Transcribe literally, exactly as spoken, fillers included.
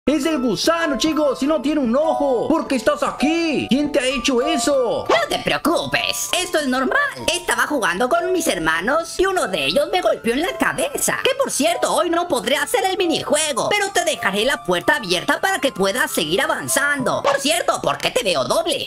Es el gusano, chicos, si no tiene un ojo. ¿Por qué estás aquí? ¿Quién te ha hecho eso? No te preocupes, esto es normal. Estaba jugando con mis hermanos y uno de ellos me golpeó en la cabeza. Que por cierto, hoy no podré hacer el minijuego, pero te dejaré la puerta abierta para que puedas seguir avanzando. Por cierto, ¿por qué te veo doble?